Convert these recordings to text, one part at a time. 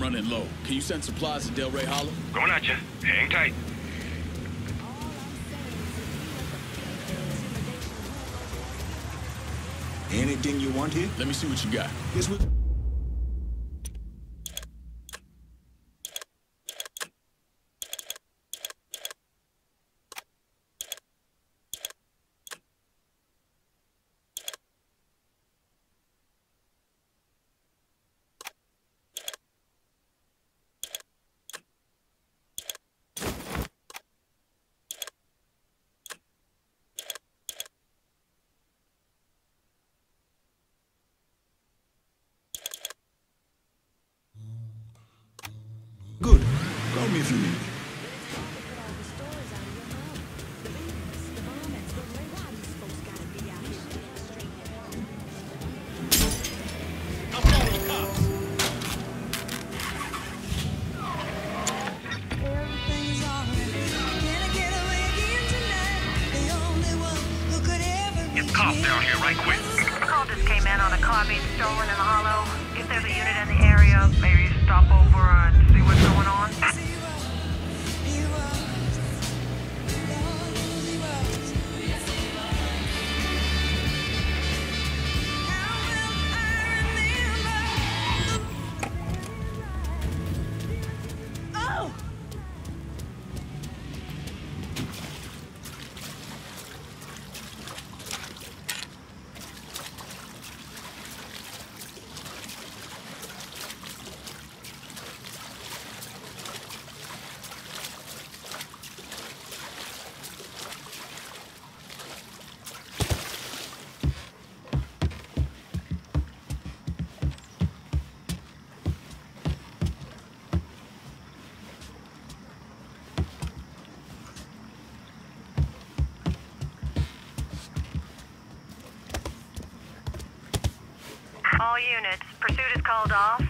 running low. Can you send supplies to Delray Hollow? Going at you. Hang tight. Anything you want here? Let me see what you got. This was... Good. Call me if you need me. Get cops down here right quick. A call just came in on a car being stolen in the hollow. If there's a unit in the area, maybe stop over and see what's going on. All units, pursuit is called off.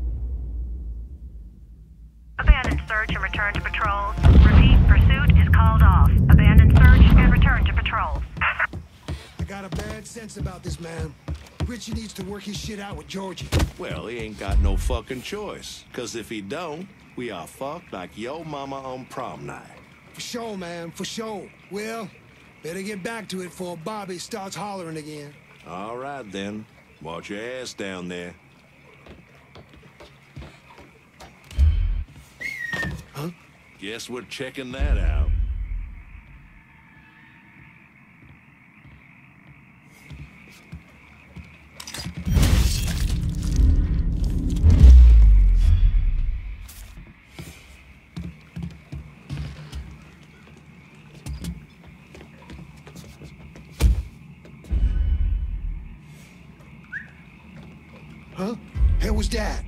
Abandon search and return to patrols. Repeat, pursuit is called off. Abandon search and return to patrols. I got a bad sense about this man. Richie needs to work his shit out with Georgie. Well, he ain't got no fucking choice. Cause if he don't, we are fucked like yo mama on prom night. For sure, man, for sure. Well, better get back to it before Bobby starts hollering again. All right, then. Watch your ass down there. Huh? Guess we're checking that out. Huh? Hell was that?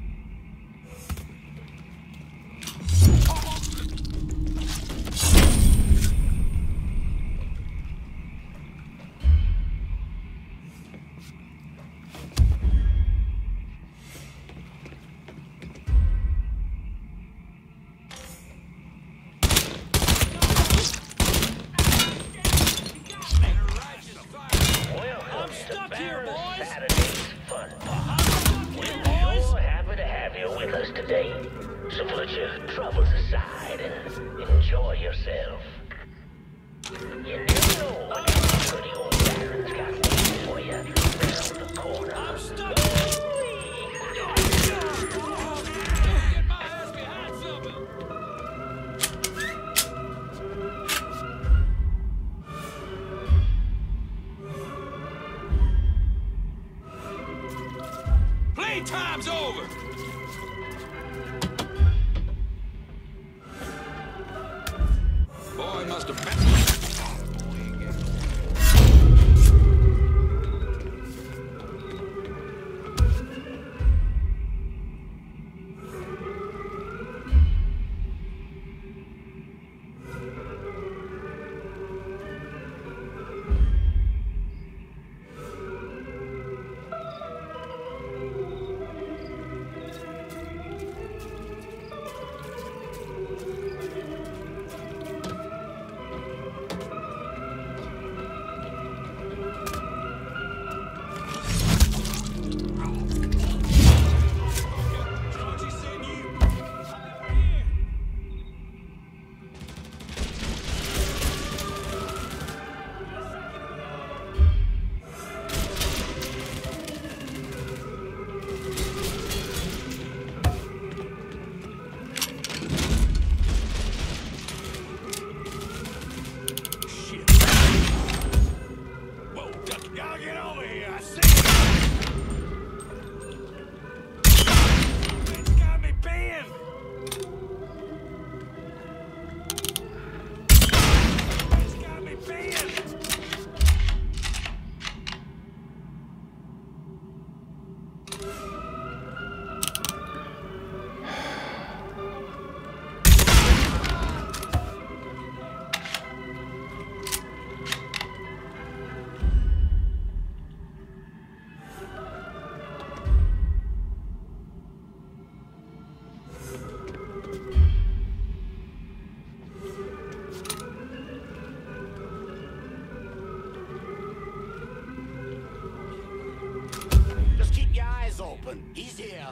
I'm stuck here, boys! Saturday's fun park. We're sure happy to have you with us today. So put your troubles aside and enjoy yourself. You never know what that pretty old Baron's got waiting for you around the corner. I'm stuck here! Get my ass behind something! Playtime's over! Boy must have been...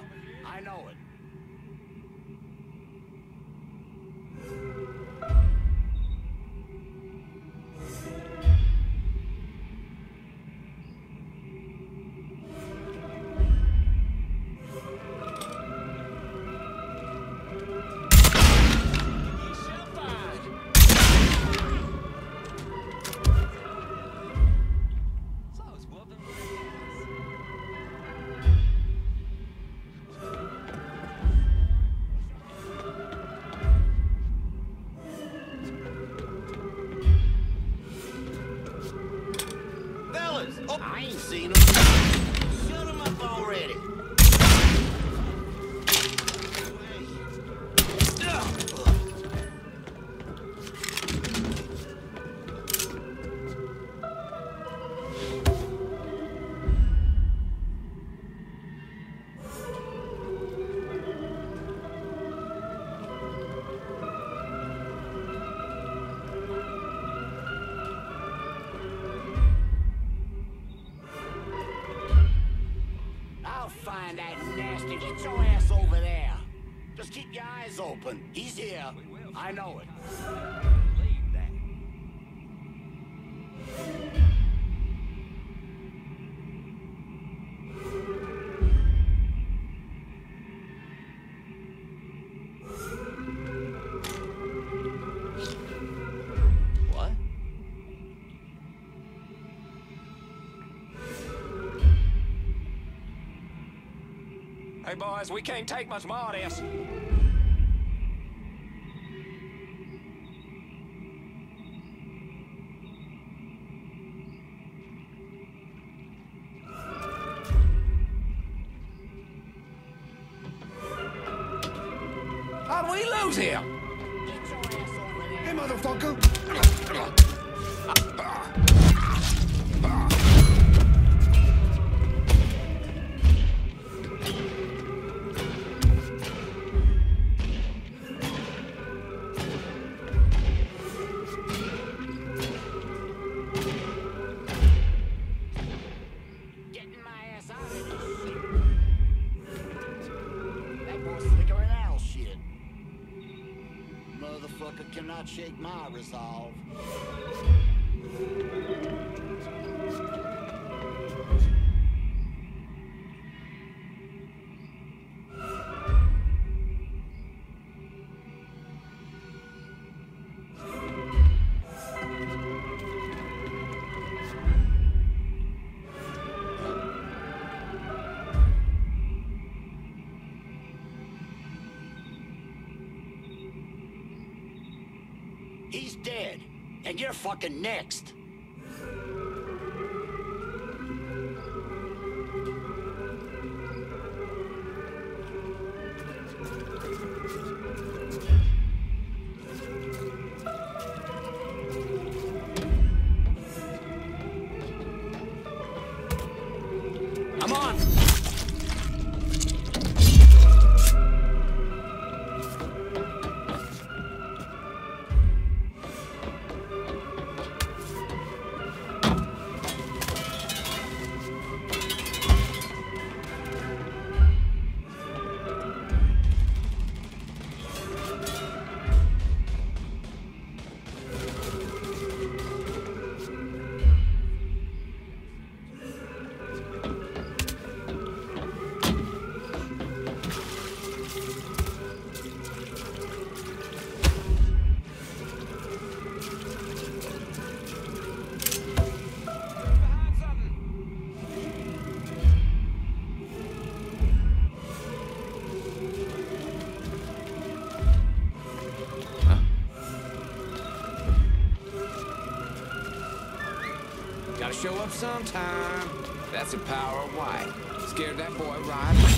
I know it. I ain't seen him. Shut him up already. Find that nasty. Get your ass over there. Just keep your eyes open. He's here. I know it. Leave that. What? Hey, boys, we can't take much more of this. How'd we lose him? Get your ass over there. Hey, motherfucker! Getting my ass out of this shit. That boy's slicker than owl shit. Motherfucker cannot shake my resolve. He's dead, and you're fucking next. I'm on. Gotta show up sometime. That's the power of white. Scared that boy right.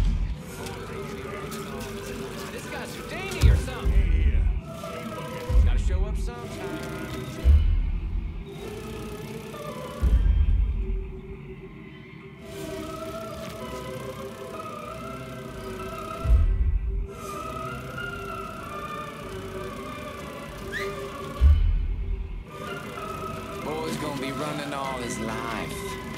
This guy's Houdini or something. Gotta gonna be running all his life.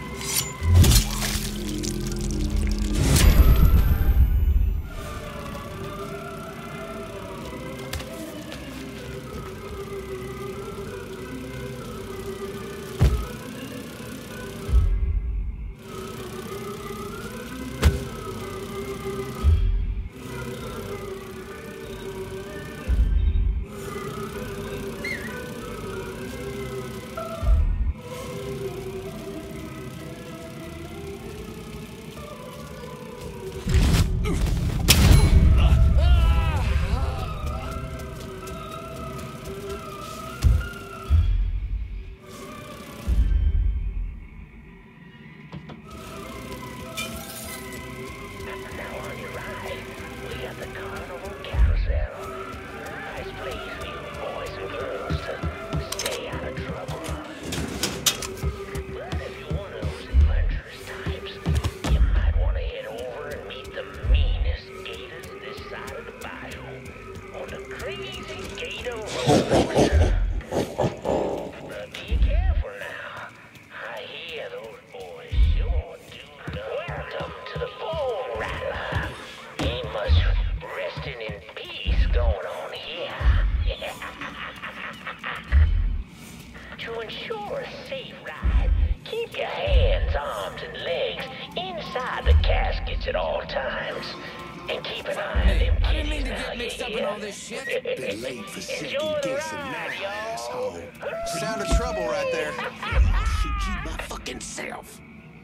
To ensure a safe ride, keep your hands, arms, and legs inside the caskets at all times. And keep an eye on them I didn't mean kitties to now, get mixed up in all this shit. Been late for second Enjoy the guessing ride, now, y'all. asshole. Sound of trouble right there. I'll shoot you my fucking self.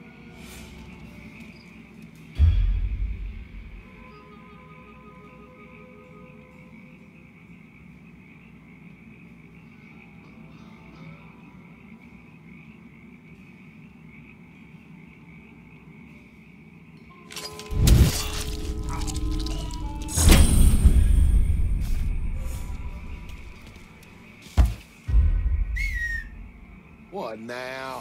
What now?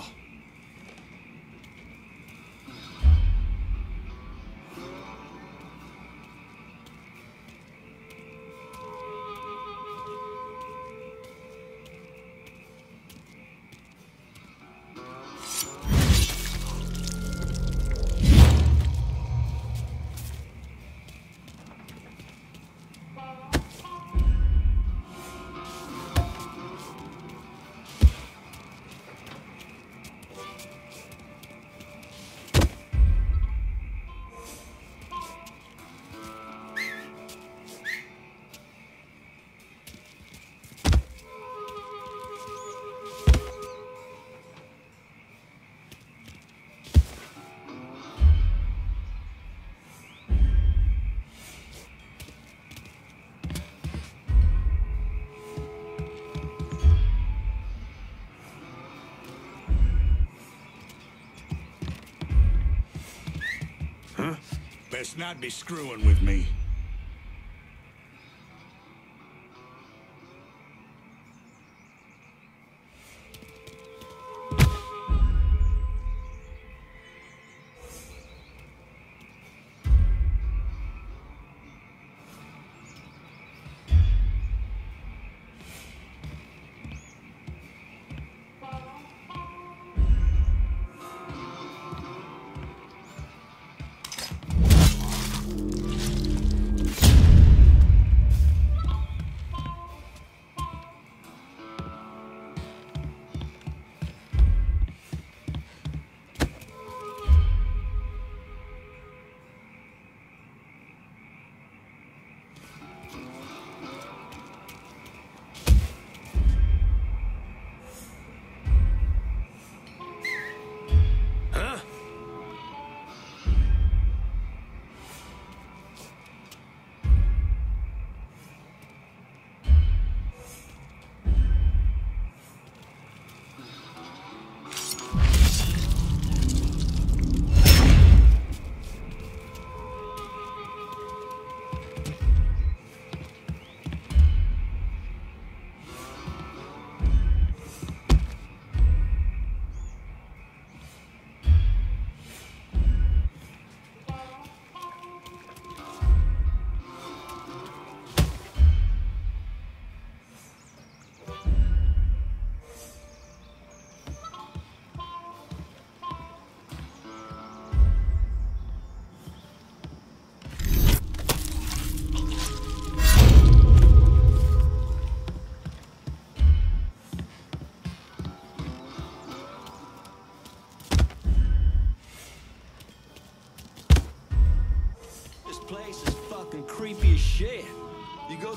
Best not be screwing with me.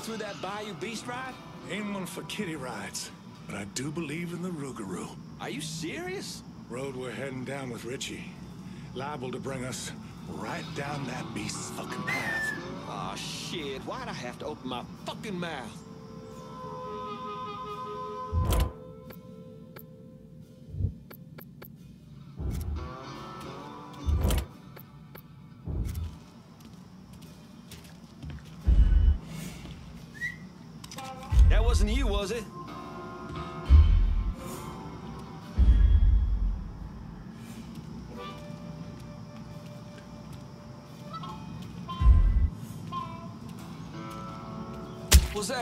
through that bayou beast ride? Ain't one for kiddie rides, but I do believe in the Rougarou. Are you serious? Road we're heading down with Richie. Liable to bring us right down that beast's fucking path. Aw, shit. Why'd I have to open my fucking mouth? That wasn't you, was it? Was that?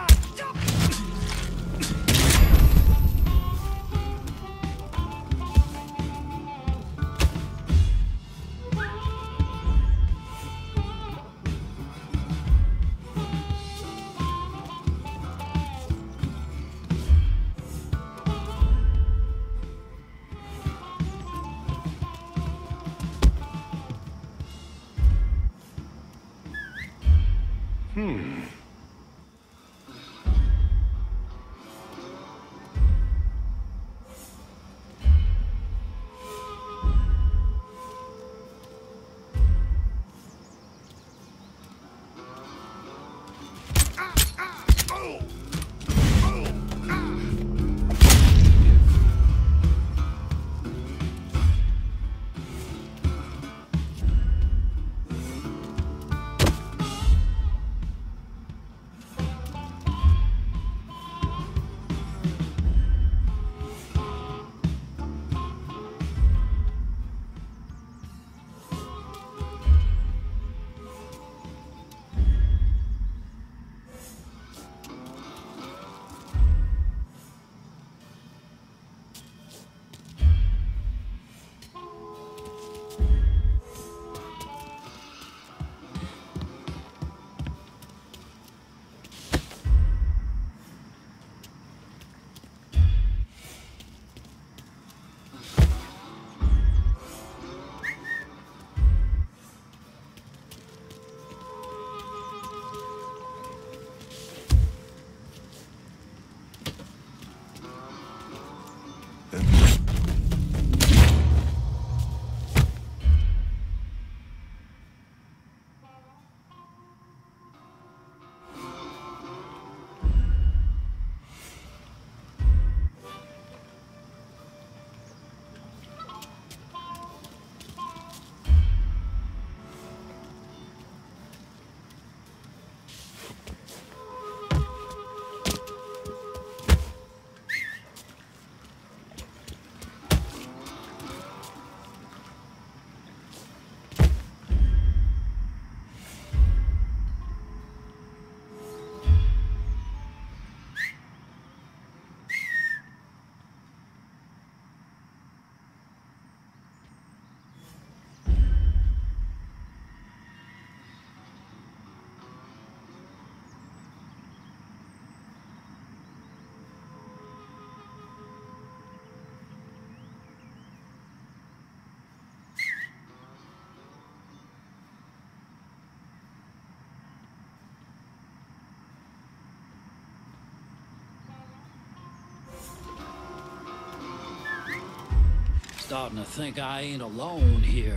Starting to think I ain't alone here.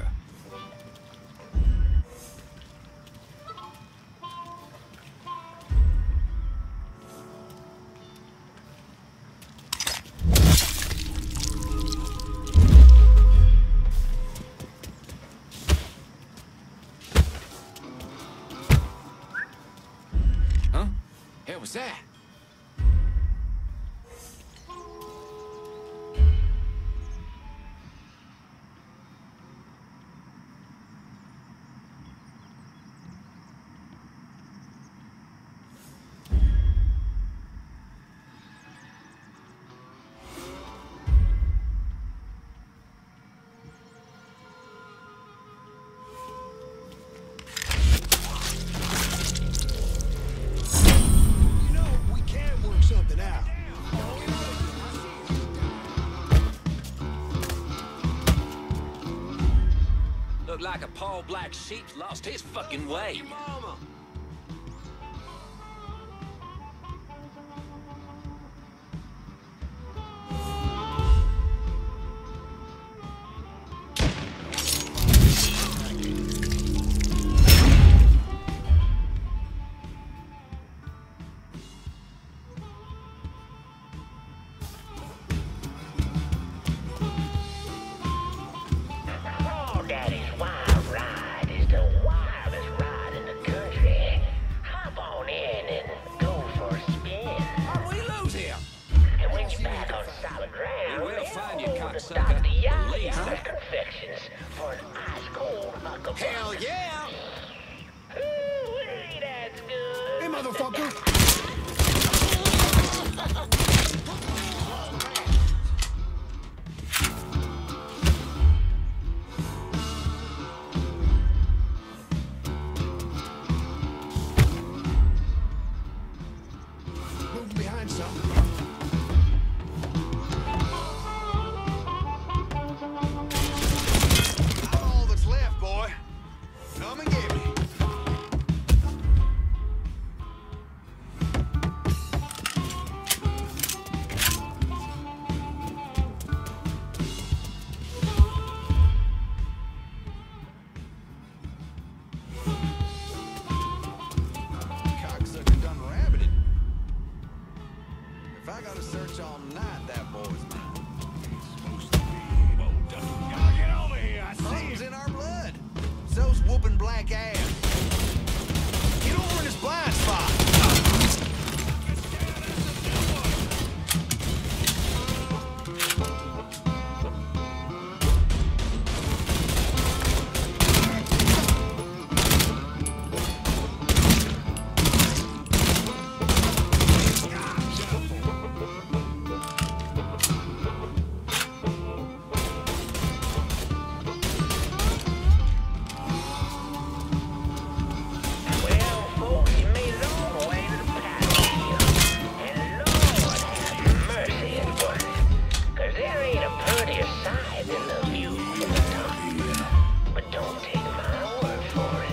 Huh? Hell was that? Looked like a Paul Black sheep lost his fucking way. solid ground. We will find you, to stop cocksucker. the yah Believe yah that. confections for an ice-cold hucklebuck. Hell yeah! Ooh, that's good. Hey, motherfucker! Moving behind something. All that's left, boy. Come and get me. Cocksucker done rabbited. If I gotta search all night, that boy's mine. Supposed to be. Whoa, y'all get over here. I see him's in our blood. So's whooping black ass. Get over in his blind spot. Well, folks, you made it all the way to the patio. And Lord have mercy it was. 'Cause there ain't a prettier sight than the view from the top. But don't take my word for it.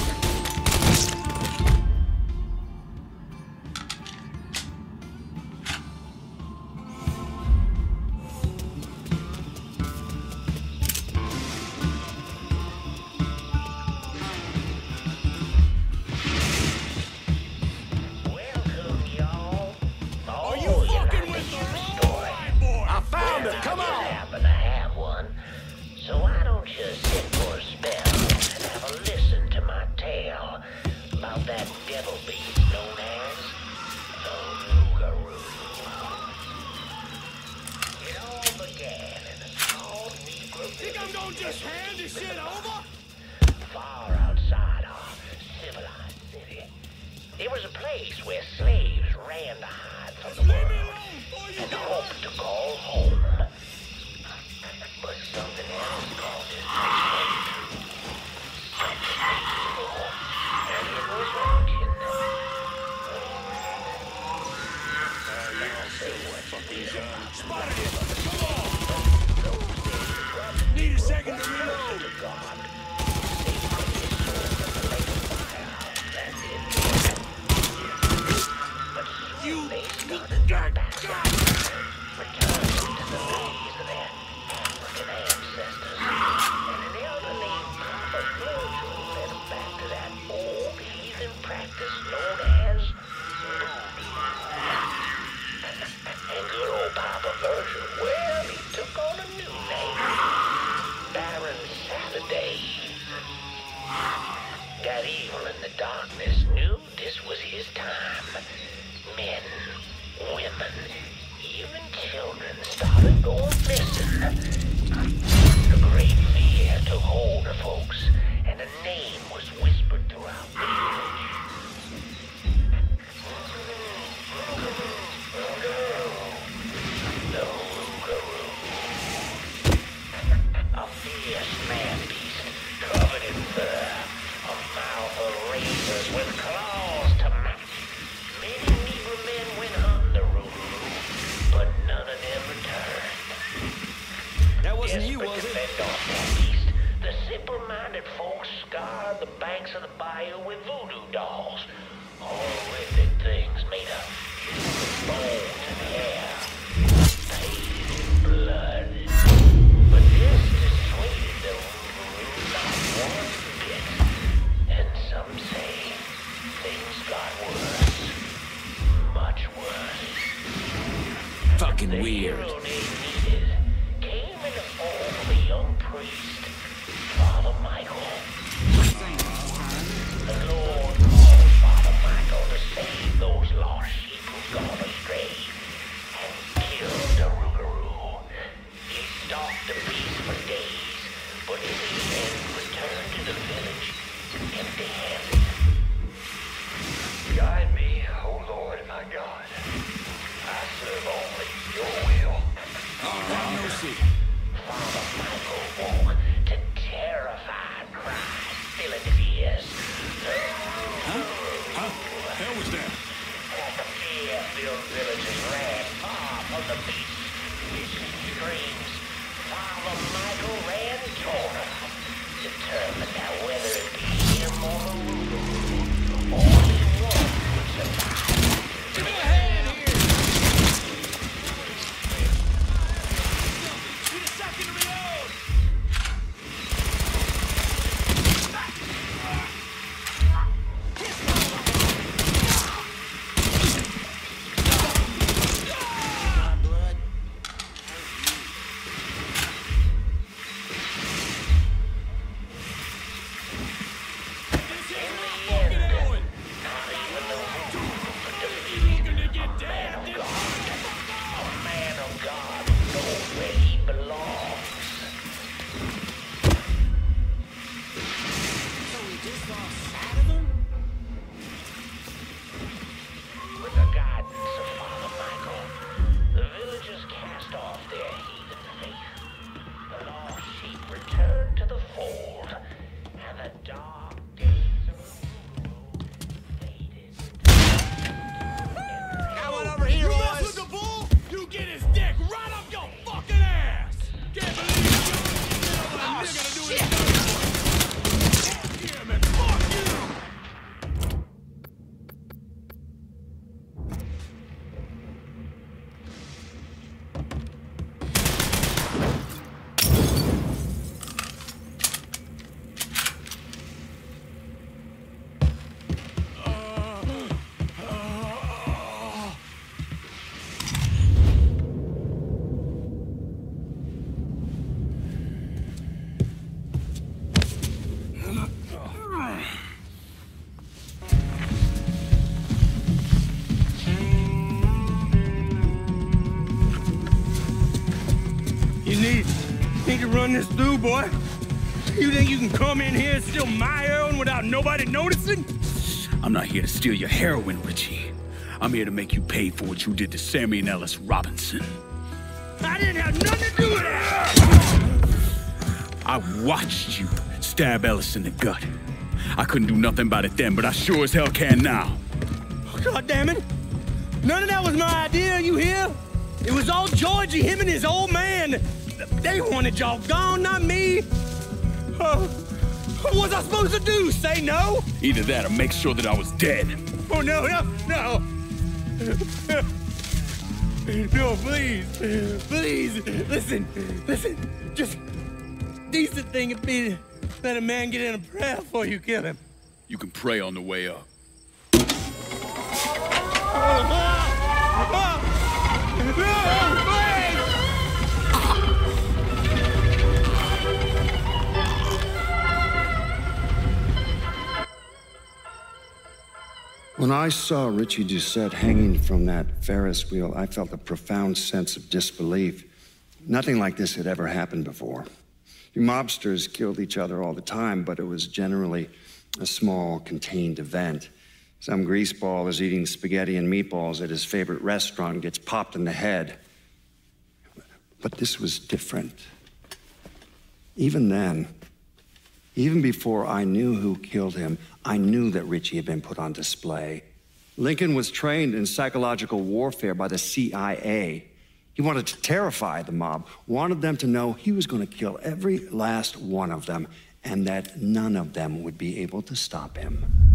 Welcome, y'all. Are you fucking with the story? I found it. Come I just on. happen to have one. So why don't you sit for a spell and have a listen to my tale about that devil beast known as the Rougarou. It all began in a small Negro Think I'm gonna just hand this shit over? far outside our civilized city. It was a place where slaves ran to hide from the world and hoped to call home. But something else caused it to something evil, and it was watching. I'll say what fucking Spotted it! Come on! Need a second to reload! God. You Returning to the ways of their African ancestors. And an elder named Papa Virgil led them back to that old heathen practice known as voodoo. And good old Papa Virgil, well, he took on a new name. Baron Saturday. Got evil in the darkness, knew this was his time. Men, women, even children started going missing. A great fear took hold of folks, and a name was whispered throughout the village. The Rougarou. A fierce man-beast covered in fur, a mouth of razors with claws to match. Many Negro men went hunting the Rougarou, but none of them returned. That wasn't you, Desperate was to it? fend off that beast, the simple-minded folks scoured the banks of the bayou with voodoo dolls. Horrific things made of bones and hair, pain and blood. But this dissuaded the Rougarou not one bit. And some say things got worse. Much worse. Fucking The weird. hero they needed came in the form of a young priest, Father Michael. The Lord called Father Michael to save those lost sheep who'd gone astray and killed the Rougarou. No shit. Father Michael woke to terrified cries filling his ears. Huh? Hell was that? As the fear-filled villagers ran far from the beast, hissing screams, Father Michael ran toward them, determined that whether it be him or the ruler, only one would survive. Give me a hand here! Need a second to reload! With the guidance of Father Michael, the villagers cast off their heathen faith. The lost sheep returned to the fold, and the dark days of rule faded. Got one over here, You mess boys. with the bull, you get his dick right up your fucking ass! Can't believe you! Oh, shit! Fuck yeah, man! Fuck you! You need to run this through, boy. You think you can come in here and steal my heroin without nobody noticing? I'm not here to steal your heroin, Richie. I'm here to make you pay for what you did to Sammy and Ellis Robinson. I didn't have nothing to do with that! I watched you stab Ellis in the gut. I couldn't do nothing about it then, but I sure as hell can now. God damn it! None of that was my idea, you hear? It was all Georgie, him and his old man. They wanted y'all gone, not me. What was I supposed to do? Say no? Either that or make sure that I was dead. Oh, no. No, please. Please, listen. Just decent thing would be to let a man get in a prayer before you kill him. You can pray on the way up. When I saw Richie Doucette hanging from that Ferris wheel, I felt a profound sense of disbelief. Nothing like this had ever happened before. You mobsters killed each other all the time, but it was generally a small, contained event. Some greaseball is eating spaghetti and meatballs at his favorite restaurant and gets popped in the head. But this was different. Even then, even before I knew who killed him, I knew that Richie had been put on display. Lincoln was trained in psychological warfare by the CIA. He wanted to terrify the mob, wanted them to know he was going to kill every last one of them, and that none of them would be able to stop him.